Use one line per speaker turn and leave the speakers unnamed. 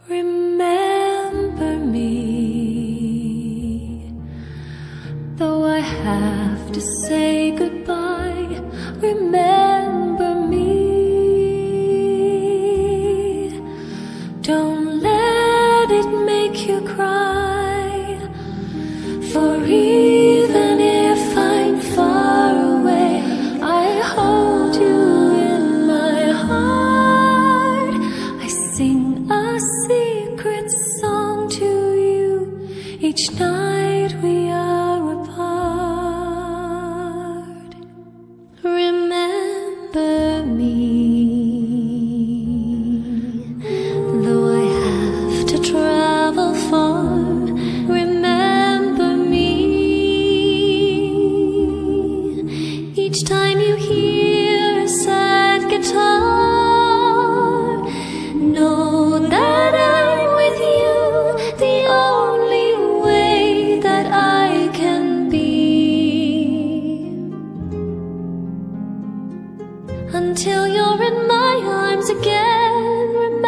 Remember me, though I have to say goodbye. Remember me, don't let it make you cry. For even if I'm far away, I hold you in my heart. I sing a secret song to you each night we are apart. Remember me, though I have to travel far. Remember me, each time you hear a sad guitar, know that I'm with you, the only way that I can be. Until you're in my arms again, remember